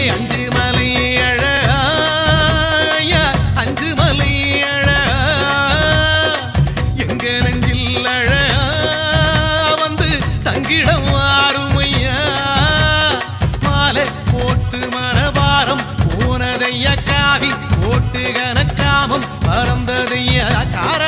அஞ்சு மலை அழகா அஞ்சு மலை அழகா எங்க நெஞ்சில் அழகா வந்து தங்கிடம் ஆறுமையா மாலை போட்டு மனபாரம் போனதையா காவி போட்டு கனக்காமம் பறந்ததையா கார